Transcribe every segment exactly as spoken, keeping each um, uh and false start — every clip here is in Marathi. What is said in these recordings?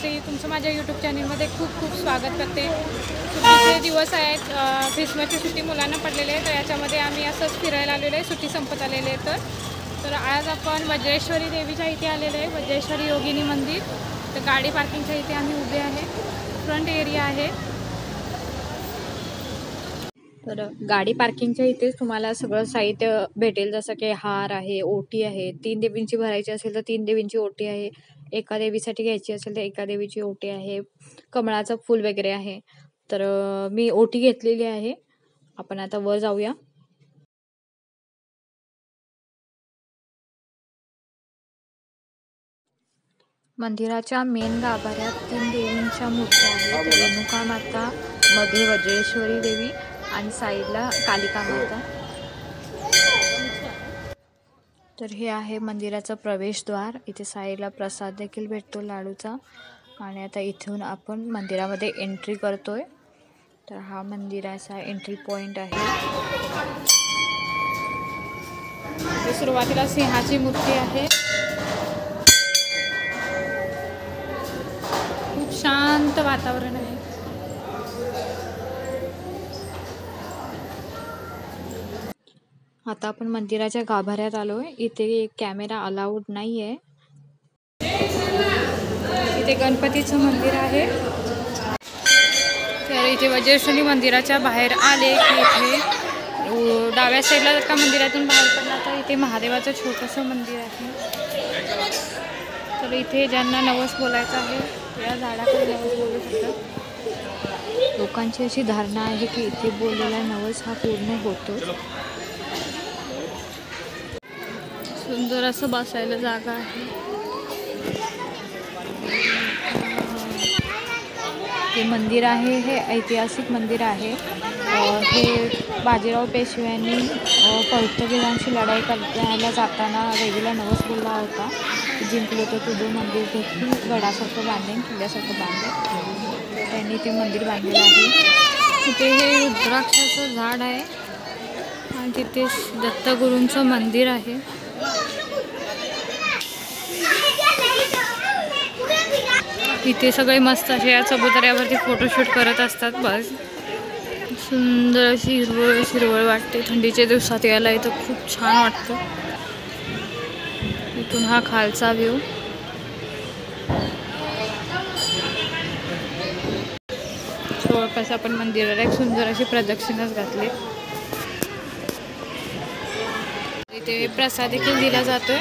भाग्यश्री तुमचं माझ्या यूट्यूब चॅनलमध्ये खूप खूप स्वागत करते। सुट्टीचे दिवस आहेत, ख्रिसमसची सुट्टी मुलांना पडलेली आहे, तर याच्यामध्ये आम्ही असंच फिरायला आलेलो आहे, सुट्टी संपत आलेली आहे। तर तर आज आपण वज्रेश्वरी देवीच्या इथे आलेलो आहे, वज्रेश्वरी योगिनी मंदिर। तर गाडी पार्किंगच्या इथे आम्ही उभे आहे, फ्रंट एरिया आहे। तर गाडी पार्किंगच्या इथेच तुम्हाला सगळं साहित्य भेटेल, जसं की हार आहे, ओटी आहे, तीन देवींची भरायची असेल तर तीन देवींची ओटी आहे, एका देवीसाठी घ्यायची असेल तर एका देवीची ओटी आहे, कमळाचं फूल वगैरे आहे। तर मी ओटी घेतलेली आहे। आपण आता वर जाऊया। मंदिराच्या मेन गाभाऱ्यात तीन देवींच्या मूर्त्या आहेत, रेणुका माता, मध्ये वज्रेश्वरी देवी आणि साईडला कालिका माता। तर हे आहे मंदिराचं प्रवेशद्वार। इथे साईडला प्रसाद देखील भेटतो लाडूचा, आणि आता इथून आपण मंदिरामध्ये एंट्री करतोय। तर हा मंदिराचा एंट्री पॉइंट आहे। सुरुवातीला सिंहाची मूर्ती आहे, खूप शांत वातावरण आहे। आता आपण मंदिराच्या गाभाऱ्यात आलोय। इथे कॅमेरा अलाउड नाहीये। इथे गणपतीचं मंदिर आहे। तर इथे वज्रेश्वरी मंदिराच्या बाहेर आले की इथे डाव्या साईडला जर का मंदिरातून बाहेर पडला तर इथे महादेवाचं छोटंसं मंदिर आहे। तर इथे ज्यांना नवस बोलायचं आहे या झाडाकडे नवस बोलू शकतात। लोकांची अशी धारणा आहे की इथे बोललेला नवस हा पूर्ण होतो। सुंदर असं बसायला जागा आहे। हे मंदिर आहे, हे ऐतिहासिक मंदिर आहे। हे बाजीराव पेशव्यांनी पोर्तुगीजांशी लढाई करायला जाताना देवीला नवस बोलला होता, जिंकलो तर तुझं मंदिर देखील गडासारखं बांधेन, किल्ल्यासारखं बांधेन। त्यांनी ते मंदिर बांधलेलं आहे। तिथे हे रुद्राक्षाचं झाड आहे आणि तिथे दत्तगुरूंचं मंदिर आहे। इथे सगळे मस्त असे या चबुतऱ्यावरती फोटोशूट करत असतात। बस सुंदर अशी हिरवळ हिरवळ वाटते। थंडीच्या दिवसात यायला इथं खूप छान वाटतं। इथून हा खालचा व्ह्यू। जवळपास आपण मंदिराला एक सुंदर अशी प्रदक्षिणाच घातली। इथे प्रसाद देखील दिला जातोय।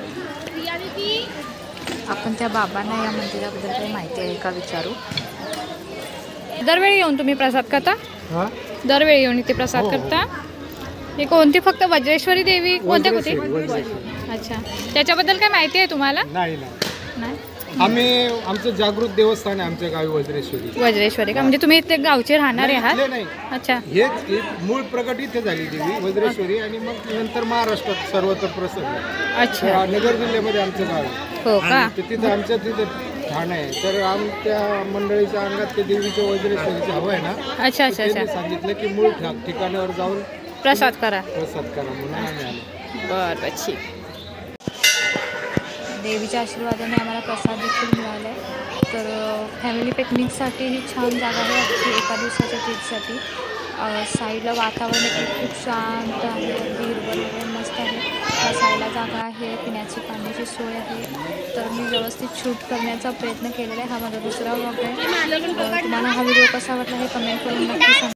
आपण त्या बाबांना या मंदिराबद्दल काही माहिती आहे का विचारू। दरवेळी येऊन तुम्ही प्रसाद करता? दरवेळी येऊन इथे प्रसाद करता? हे कोणती फक्त वज्रेश्वरी देवी कोणत्या कोणती? अच्छा, त्याच्याबद्दल काय माहिती आहे तुम्हाला? नाही नाही। आम्ही आमचं जागृत देवस्थान आहे आमच्या गावी वज्रेश्वरी। वज्रेश्वरी का? म्हणजे तुम्ही इथे गावचे राहणारे आहात? नाही। अच्छा, हेच मूळ प्रकट इथे झाली देवी वज्रेश्वरी, आणि मग नंतर महाराष्ट्रात सर्वत्र प्रसिद्ध। अच्छा, नगर जिल्ह्यामध्ये आमचं गाव आहे। हो का? तिथं आमच्या तिथं ठाणं आहे। तर आमच्या मंडळीच्या अंगात ते देवीच्या वज्रेश्वरीची हवं आहे ना। अच्छा अच्छा अच्छा, सांगितलं की मूळ ठिकाणावर जाऊन प्रसाद करा, प्रसाद करा म्हणून आम्ही आलो। बरं बरं, ठीक। देवीच्या आशीर्वादाने आम्हाला प्रसाद देखील मिळाला आहे। तर फॅमिली पिकनिकसाठी ही छान जागा आहे, अगदी एका दिवसाच्या ट्रिपसाठी। साईडला वातावरण देखील खूप शांत आहे, अगदी हिरवळ मस्त आहे। बसायला जागा आहे, पिण्याची पाण्याची सोय आहे। तर मी व्यवस्थित शूट करण्याचा प्रयत्न केलेला आहे। हा माझा दुसरा व्लॉग आहे। तुम्हाला हा व्हिडिओ कसा वाटला हे कमेंट करून नक्की सांगा।